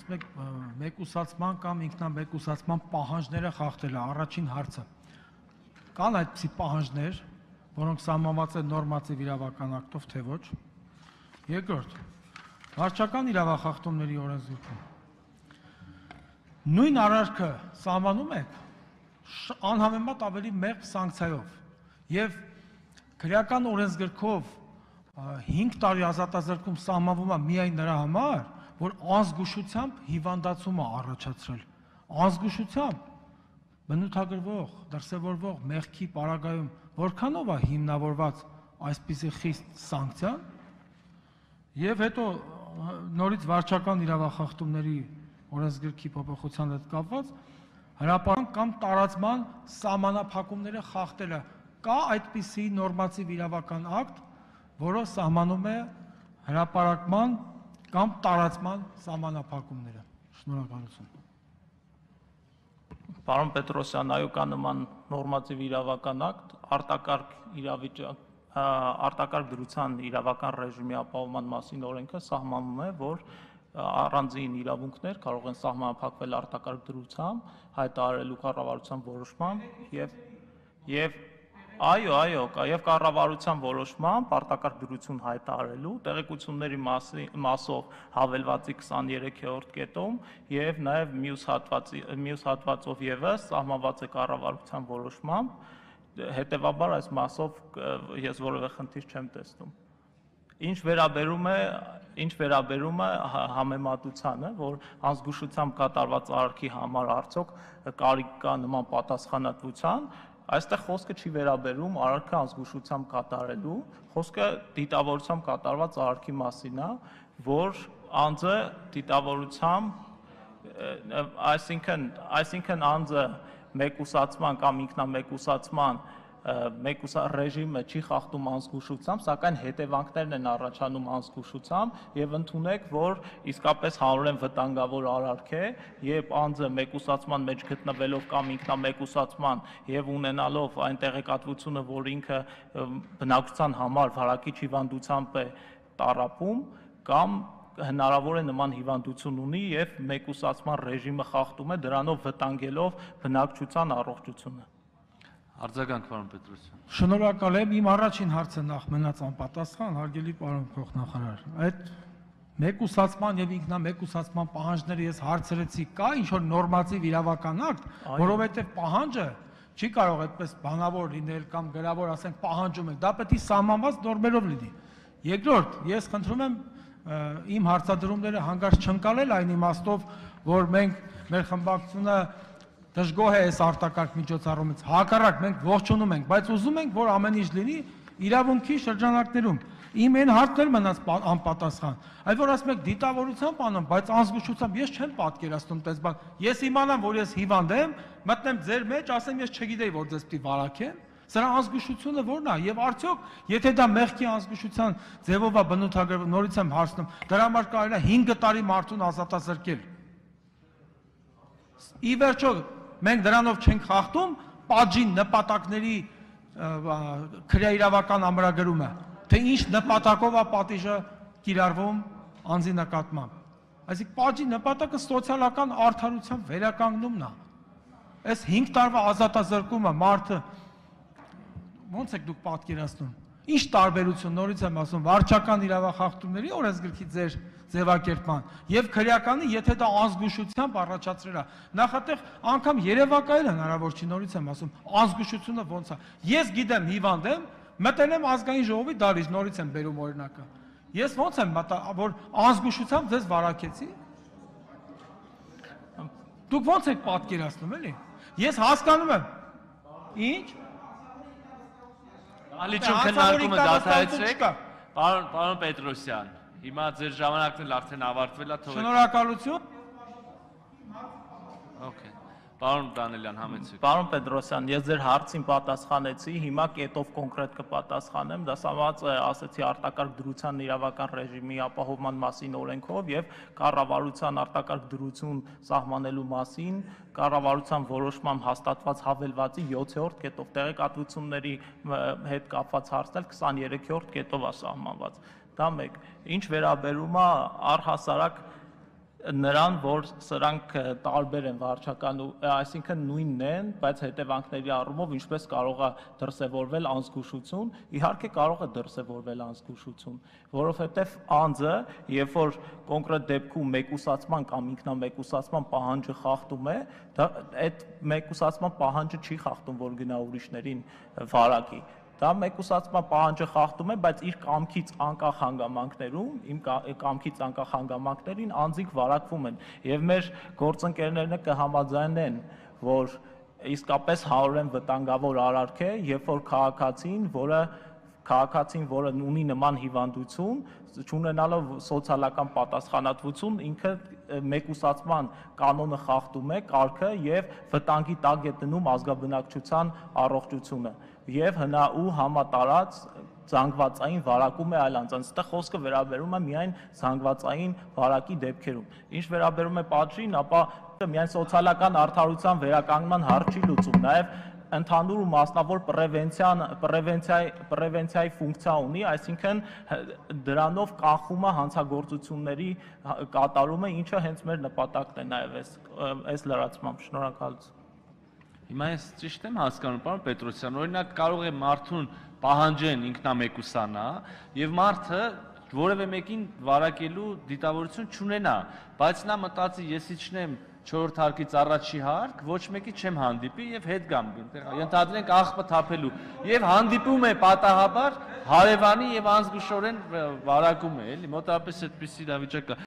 ասում եք մեկուսացման կամ ինքնամեկուսացման պահանջները խախտելը, առաջին հարցը։ Կան այդպիսի պահանջներ, որոնք սահմանված են նորմատիվ իրավական ակտով, թե ոչ։ Երկրորդ, վարչական իրավախախտումների օրենսգրքում նույն արարքը սահմանում եք անհամեմատ ավելի մեղմ սանկցիայով եւ քրեական օրենսգրքով 5 տարի ազատազրկում սահմանվում է միայն նրա համար, որ անզգուշությամբ հիվանդացում է առաջացրել, անզգուշությամբ բնութագրվող, դրսևորվող մեղքի պարագայում որքանով է հիմնավորված այսպիսի խիստ սանկցիան, եւ հետո նորից վարչական իրավախախտումների օրենսգրքի փոփոխության հետ կապված հրապարակ կամ տարածման սահմանափակումները խախտելը, կա այդպիսի նորմատիվ իրավական ակտ, որը սահմանում է հրապարակման կամ տարածման սահմանափակումները։ Շնորհակալություն։ Պարոն Պետրոսյան, այո, կա նման նորմատիվ իրավական ակտ, արտակարգ դրության իրավական ռեժիմի ապահովման մասին օրենքը սահմանում է, որ առանձին իրավունքներ կարող են սահմանափակվել արտակարգ դրությամբ, հայտարարելու կառավարության որոշմամբ եւ եւ կառավարության որոշմամբ արտակարգ դրություն հայտարարելու տեղեկությունների մասով հավելվածի 23-րդ կետում եւ նաեւ մյուս հատվածով եւս սահմանված է կառավարության որոշմամբ, հետեւաբար այս մասով ես որևէ խնդիր չեմ տեսնում։ Ինչ վերաբերում է համեմատությանը, որ անզգուշությամբ կատարված արարքի համար արդյոք կարիք կա նման պատասխանատվության, այստեղ խոսքը չի վերաբերում արարքը անզգուշությամբ կատարելու, խոսքը դիտավորությամբ կատարված արարքի մասին է, որ անձը դիտավորությամբ, այսինքն անձը մեկուսացման կամ ինքնամեկուսացման ռեժիմը չի խախտում անզգուշությամբ, սակայն հետևանքներն են առաջանում անզգուշությամբ եւ ընդունեք, որ իսկապես հանրորեն վտանգավոր արարք է, երբ անձը մեկուսացման մեջ գտնվելով կամ ինքնամեկուսացման եւ ունենալով այն տեղեկատվությունը, որ ինքը բնակչության համար վարակիչ հիվանդությամբ է տառապում կամ հնարավոր է նման հիվանդություն ունի եւ մեկուսացման ռեժիմը խախտում է, դրանով վտանգելով բնակչության առողջությունը։ Արձագանք, պարոն Պետրոսյան։ Շնորհակալ եմ, իմ առաջին հարցը նախ մնաց անպատասխան, հարգելի պարոն փոխնախարար։ Այդ մեկուսացման եւ ինքնամեկուսացման պահանջները ես հարցրեցի, կա ինչ-որ նորմատիվ իրավական ակտ, որովհետեւ պահանջը չի կարող այդպես բանավոր լինել կամ գրավոր, ասենք, պահանջում եք, դա պետք է սահմանված նորմերով լինի։ Երկրորդ, ես խնդրում եմ իմ հարցադրումները հանգարց չընկալել այն իմաստով, որ մենք մեր խմբակցությունը դժգոհ է այս արտակարգ միջոցառումից, հակառակ մենք ողջունում ենք, բայց ուզում ենք, որ ամեն ինչ լինի իրավունքի շրջանակներում։ Իմ այն հարցն մնաց անպատասխան, այլ որ ասում եք դիտավորությամբ անում, բայց անզգուշությամբ ես չեմ պատկերացնում տես բան։ Ես իմանամ, որ ես հիվանդ եմ, մտնեմ ձեր մեջ, ասեմ ես չգիտեի, որ ձեզ պիտի վարակեմ, սրա անզգուշությունը ո՞րն է, եւ արդյոք եթե դա մեղքի անզգուշության ձևով է բնութագրվում, նորից եմ հարցնում, դրա համար կարելի է 5 տարի մարդուն ազատազրկել։ Ի վերջո մենք դրանով չենք խախտում պատժի նպատակների քրեաիրավական ամրագրումը, թե ինչ նպատակով է պատիժը կիրառվում անձի նկատմամբ։ Այսինքն պատժի նպատակը սոցիալական արդարության վերականգնումն է։ Այս 5 տարվա ազատազրկումը մարդը ո՞նց եք դուք պատկերացնում։ Ինչ տարբերություն, նորից եմ ասում, վարչական իրավախախտումների օրենսգրքի ձեր ձևակերպման եւ քրեականի, եթե դա անզգուշությամբ առաջացրել է, նախատեղ անգամ երևակայել հնարավոր չի, նորից եմ ասում, անզգուշությունը ոնց է։ Ես գիտեմ հիվանդ եմ, մտել եմ ազգային ժողովի դալիճ, նորից եմ բերում օրինակը։ Ես ոնց եմ մտա, որ անզգուշությամբ ձեզ վարակեցի։ Դուք ոնց եք պատկերացնում, էլի։ Ես հասկանում եմ։ Ինչ։ Ալիչում քննարկումը դադարեցրեք, պարոն Պետրոսյան, հիմա ձեր ժամանակն էլ արդեն ավարտվել է, թողեք։ Շնորհակալություն։ Okay. Պարոն Դանելյան, համեցեք։ Պարոն Պետրոսյան, ես ձեր հարցին պատասխանեցի, հիմա կետով կոնկրետ կպատասխանեմ, դա սահմանված է, ասեցի, արտակարգ դրության իրավական ռեժիմի ապահովման մասին օրենքով եւ կառավարության արտակարգ դրություն սահմանելու մասին կառավարության որոշմամբ հաստատված հավելվածի 7-րդ կետով տեղեկատվությունների հետ կապված հարցնել 23-րդ կետով է սահմանված։ Դա մեկ։ Ինչ վերաբերում է առհասարակ նրան, որ սրանք տարբեր են վարչական, այսինքն նույնն են, բայց հետևանքների առումով ինչպես կարող է դրսևորվել անզգուշություն, իհարկե կարող է դրսևորվել անզգուշություն, որովհետև անձը, երբ որ կոնկրետ դեպքում մեկուսացման կամ ինքնամեկուսացման պահանջը խախտում է, այդ մեկուսացման պահանջը չի խախտում, որ գնա ուրիշներին վարակի։ Դա մեկուսացման պահանջը խախտում է, բայց իր կամքից անկախ հանգամանքներում, կամքից անկախ հանգամանքներին անձինք վարակվում են։ Եվ մեր գործընկերներն կհամաձայնեն, որ իսկապես 100% վտանգավոր արարք է, երբ որ քաղաքացին, որը ունի նման հիվանդություն, չունենալով սոցիալական պատասխանատվություն, ինքը մեկուսացման կանոնը խախտում է, կարգը եւ վտանգի տակ է դնում ազգաբնակչության առողջությունը եւ հնաու համատարած զանգվածային վարակում է այլ անձանց։ Այստեղ խոսքը վերաբերում է միայն զանգվածային վարակի դեպքերում։ Ինչ վերաբերում է պատժին, ապա միայն սոցիալական արդարության վերականգնման հարց չի լուծում, նաեւ ընդհանուր ու մասնավոր պրևենցիայի ֆունկցիա ունի, այսինքն դրանով կանխում է հանցագործությունների կատարումը, ինչը հենց մեր նպատակն է նաև այս լրացմամբ։ Շնորհակալություն։ Հիմա ես ճիշտ եմ հասկանում, պարոն Պետրոսյան, օրինակ կարող է մարդուն պահանջեն ինքնամեկուսանա եւ մարդը որևէ մեկին վարակելու դիտավորություն չունենա, բայց նա մտածի ես իջնեմ 4-րդ հարկից առաջի հարկ, ոչ մեկի չեմ հանդիպի եւ հետ գամ, ենթադրենք աղբը թափելու եւ հանդիպում է պատահաբար հարևանի եւ անզգուշորեն վարակում է, էլի մոտավորապես այդպիսի իրավիճակ կա։